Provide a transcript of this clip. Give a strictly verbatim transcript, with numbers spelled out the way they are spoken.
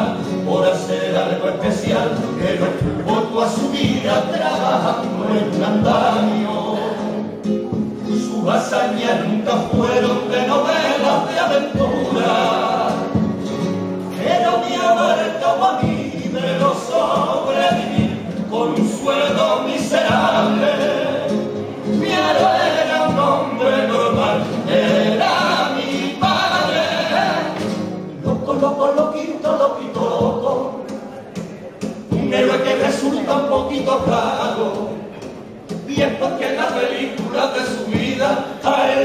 vida por hacer algo especial, que no tuvo toda su vida trabajando en un andamio. Sus hazañas nunca fueron de novelas de aventura, pero mi amor como a mí me lo sobrevivir con un sueldo miserable. Mi héroe era un hombre normal, era mi padre. Loco, loco, loquito, loquito, loco, un héroe que resulta un poquito raro, y es porque en la película de su vida a él